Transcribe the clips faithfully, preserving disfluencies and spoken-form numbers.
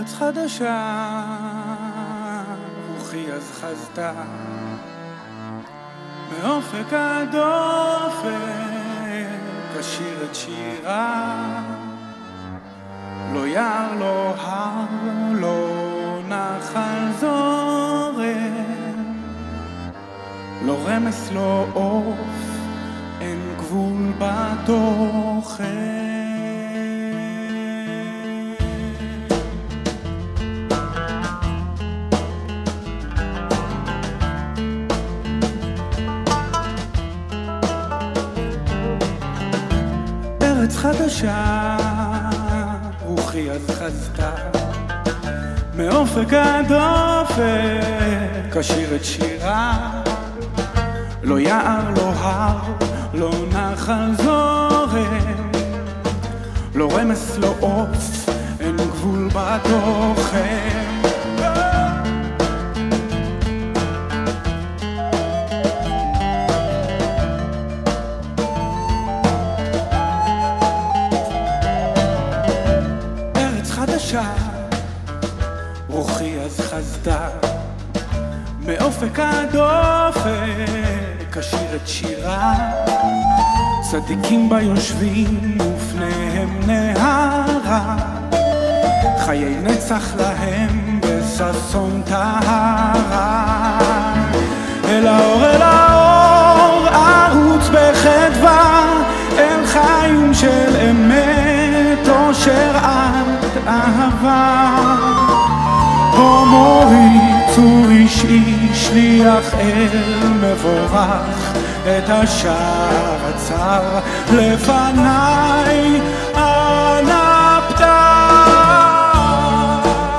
ארץ חדשה, רוחי אז חזתה מאופק עד אופק, אשיר את שירה. לא יער, לא הר, לא נחל זורם, לא רמס, לא עוף, אין גבול בתוכן. ארץ חדשה, רוחי אז חזתה מאופק עד אופק, אשיר את שירה. לא יער, לא הר, לא נחל זורם, לא רמס, לא עוף, אין גבול בתוכן. רוחי אז חזתה מאופק עד אופק, אשיר את שירה. צדיקים בה יושבים ופניהם נהרה, חיי נצח להם בששון טהרה. אל האור, אל האור, ארוץ בחדווה, אל חיים של אמת, אושר עד אהבה. מורי צור איש איש, שליח אל מבורך, את השער עצר לפניי אנא פתח.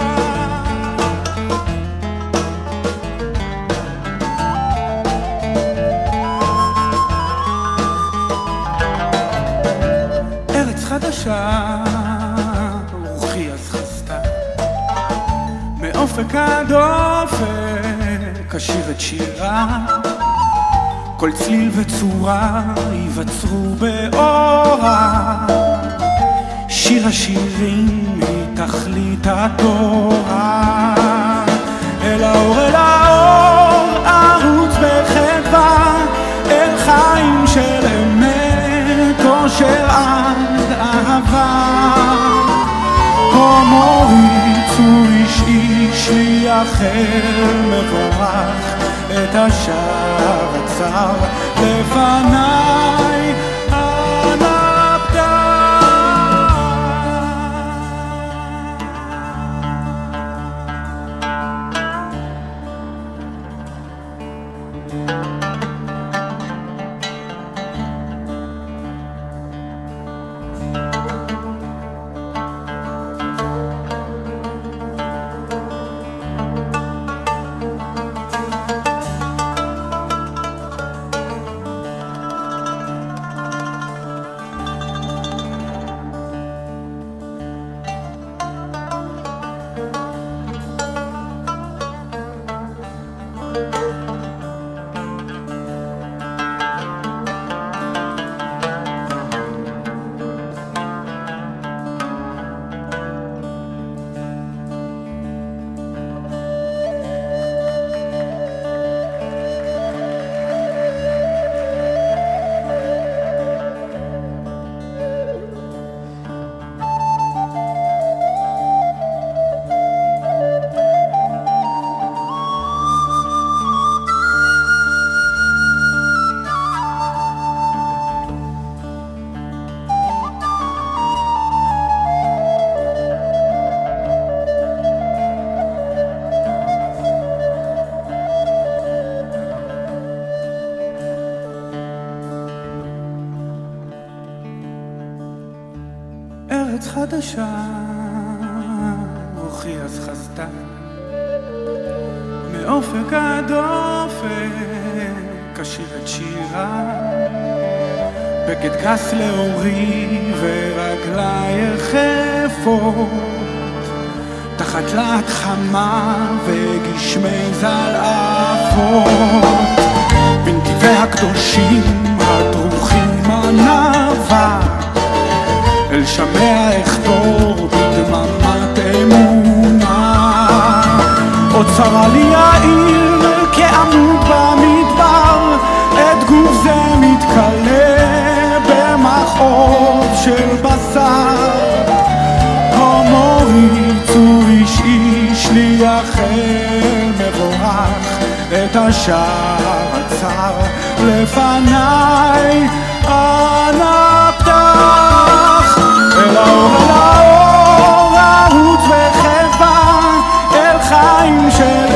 ארץ חדשה, רוחי אז חזתה מאופק עד אופק, אשיר את שירה. כל צליל וצורה ייווצרו באורה, שיר השירים היא תכלית התורה. אל האור, אל האור, ארוץ בחדווה, אל חיים של אמת, אושר עד אהבה. מורי צור איש איש, שליח אל מבורך, את השער עצר לפניי אנא פתח. ארץ חדשה, רוחי אז חזתה מאופק עד אופק, אשיר את שירה. בגד גס לאורי ורגלייך יפות, תחת להט חמה וגשמי זלעפות. בנתיבי הקדושים הדרוכים ענווה, אל שמע אחתור בדממת אמונה. צרה לי העיר כעמוד במדבר, את גוף זה מתקלה במחוב של בשר. הומורי צור איש איש שליח אל מבורך, את השער הצר לפניי אנא פתח. אל האור אל האור ארוץ וחבא, אל חיים של